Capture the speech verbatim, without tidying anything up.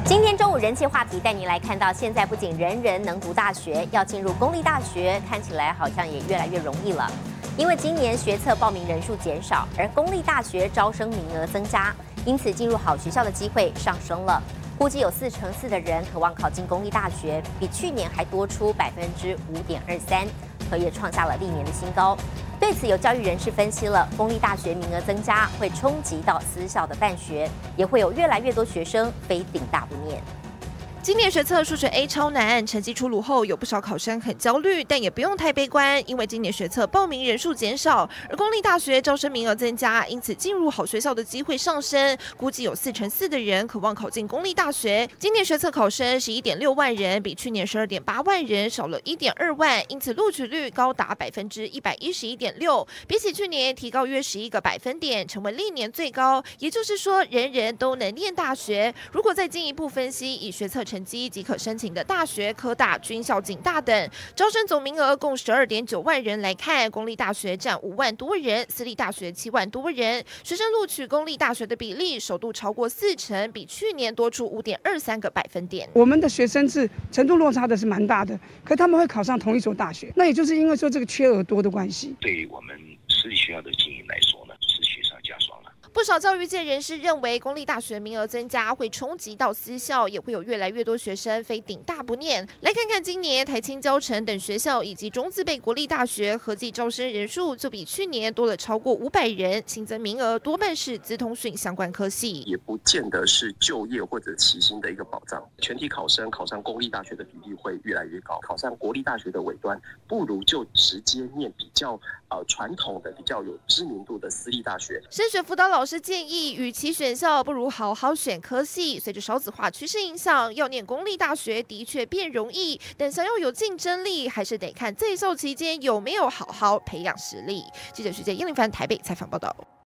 今天中午人气话题带您来看到，现在不仅人人能读大学，要进入公立大学看起来好像也越来越容易了。因为今年学测报名人数减少，而公立大学招生名额增加，因此进入好学校的机会上升了。估计有四成四的人渴望考进公立大学，比去年还多出百分之五点二三，可也创下了历年的新高。对此，有教育人士分析了，公立大学名额增加会冲击到私校的办学，也会有越来越多学生非顶大不念。 今年学测数学 A 超难，成绩出炉后，有不少考生很焦虑，但也不用太悲观，因为今年学测报名人数减少，而公立大学招生名额增加，因此进入好学校的机会上升。估计有四成四的人渴望考进公立大学。今年学测考生十一点六万人，比去年十二点八万人少了一点二万，因此录取率高达百分之一百一十一点六，比起去年提高约十一个百分点，成为历年最高。也就是说，人人都能念大学。如果再进一步分析，以学测成绩即可申请的大学、科大、军校、警大等，招生总名额共十二点九万人来看，公立大学占五万多人，私立大学七万多人。学生录取公立大学的比例首度超过四成，比去年多出五点二三个百分点。 我们的学生是程度落差的是蛮大的，可他们会考上同一所大学，那也就是因为说这个缺额多的关系。 对于我们私立学校的经营来说呢，是雪上加霜了。 不少教育界人士认为，公立大学名额增加会冲击到私校，也会有越来越多学生非顶大不念。来看看今年台清交成等学校以及中字辈国立大学合计招生人数就比去年多了超过五百人，新增名额多半是资通讯相关科系， 也不见得是就业或者起薪的一个保障。全体考生考上公立大学的比例会越来越高，考上国立大学的尾端，不如就直接念比较呃传统的、比较有知名度的私立大学。 升学辅导老师建议，与其选校，不如好好选科系。随着少子化趋势影响，要念公立大学的确变容易，但想要有竞争力，还是得看在校期间有没有好好培养实力。记者徐杰、叶凌凡台北采访报道。